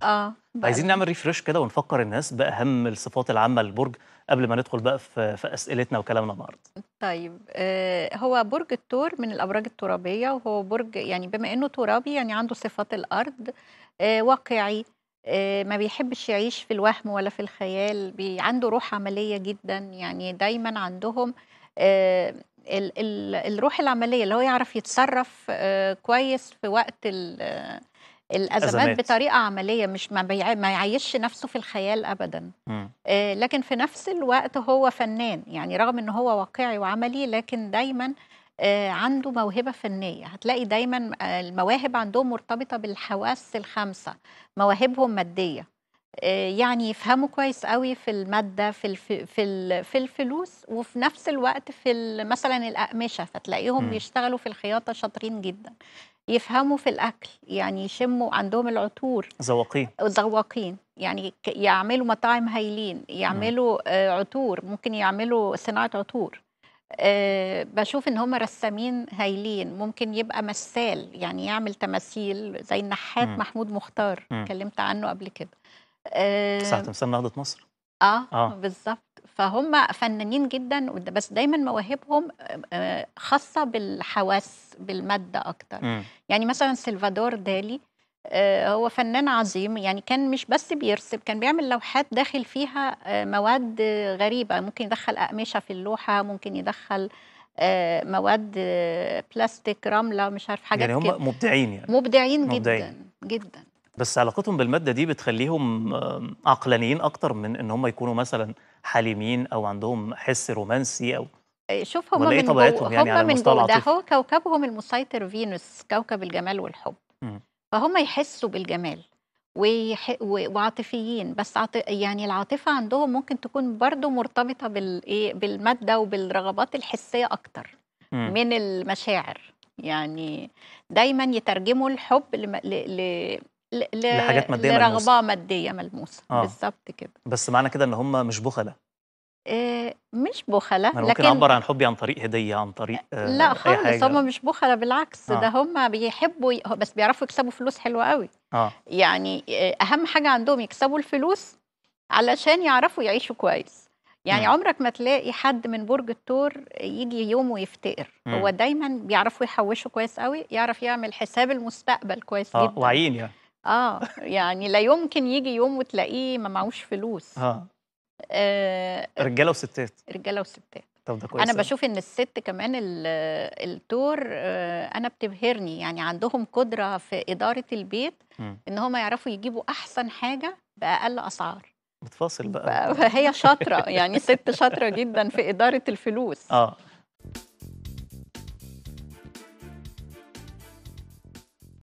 عايزين بقى نعمل ريفريش كده ونفكر الناس بأهم الصفات العامة للبرج قبل ما ندخل بقى في أسئلتنا وكلامنا النهارده. طيب هو برج الثور من الأبراج الترابية، وهو برج يعني بما إنه ترابي يعني عنده صفات الأرض، واقعي، ما بيحبش يعيش في الوهم ولا في الخيال، عنده روح عملية جدًا، يعني دايمًا عندهم آآ الروح العملية، اللي هو يعرف يتصرّف كويس في وقت الأزمات أزمات. بطريقة عملية، مش ما يعيّشش نَفْسه في الخيال أبدًا. إمم. لكن في نفس الوقت هو فنان، يعني رغم إن هو واقعي وعملي، لكن دايمًا عنده موهبة فنية، هتلاقي دايمًا المواهب عندهم مرتبطة بالحواس ال5، مواهبهم مادية، يعني يفهموا كويس أوي في المادة، في الفلوس، وفي نفس الوقت في مثلًا الأقمشة، فتلاقيهم إمم. بيشتغلوا في الخياطة شاطرين جدًا، يفهموا في الأكل، يعني يشموا عندهم العطور. ذواقين. ذواقين، يعني يعملوا مطاعم هايلين، إمم. يعملوا عطور، ممكن يعملوا صناعة عطور. باشوف إن هم رسّامين هايلين، ممكن يبقى مثّال، يعني يعمل تماثيل زي النحّات إمم. محمود مختار، إمم. اتكلّمت عنّه قبل كده. صح، آآ تمثال نهضة مصر. آه. بالضبط. فهُم فنانين جدًا بس دايمًا مواهبهم خاصة بالحواس، بالمادة أكتر. إمم. يعني مثلًا سلفادور دالي هو فنان عظيم، يعني كان مش بس بيرسم، كان بيعمل لوحات داخل فيها مواد غريبة، ممكن يدخّل أقمشة في اللوحة، ممكن يدخّل مواد بلاستيك، رملة، مش عارفة يعني حاجات كده. هم مبدعين يعني. مبدعين مبدعين. جدًا، جدًا. بس علاقتهم بالمادة دي بتخلّيهم عقلانيين أكتر من إن هم يكونوا مثلًا حليمين أو عندهم حِس رومانسي أو شوف والّا إيه طبيعتهم يعني على هم من المستوى جوّه، ده العاطفي؟ هو كوكبهم المسيطر فينوس، كوكب الجمال والحب، إمم. فهُم يحسّوا بالجمال وعاطفيين، بس يعني العاطفة عندهم ممكن تكون برضه مرتبطة بالمادة وبالرغبات الحسية أكتر إمم. من المشاعر، يعني دايمًا يترجموا الحب لم ل ل ل لحاجات مادية ملموسة. لرغبة مادية ملموسة، آه. بالضبط كده. بس معنى كده إن هم مش بُخَلة. مش بُخَلة، ما أنا ممكن لكن أعبّر عن حُبّي عن طريق هدية، عن طريق لأ أي خالص، حاجة. هُم مش بُخلا بالعكس، ده آه. هُم بيحبّوا بس بيعرفوا يكسبوا فلوس حلوة أوي، آه. يعني أهم حاجة عندهم يكسبوا الفلوس علشان يعرفوا يعيشوا كويس، يعني إمم. عمرك ما تلاقي حد من برج الثور ييجي يوم ويفتقر، هو إمم. دايمًا بيعرفوا يحوّشوا كويس أوي، يعرف يعمل حساب المستقبل كويس آه، جدًا، واعيين يعني. يعني لا يمكن ييجي يوم وتلاقيه ما معهوش فلوس، آه. آآ رجالة وستات. رجالة وستات. طب ده أنا كويس أوي. باشوف إن الست كمان الدور أنا بتبهرني، يعني عندهم قدرة في إدارة البيت، إمم. إن هم يعرفوا يجيبوا أحسن حاجة بأقل أسعار، بتفاصل بقى فهي شاطرة، يعني ست شاطرة جدًا في إدارة الفلوس. آه.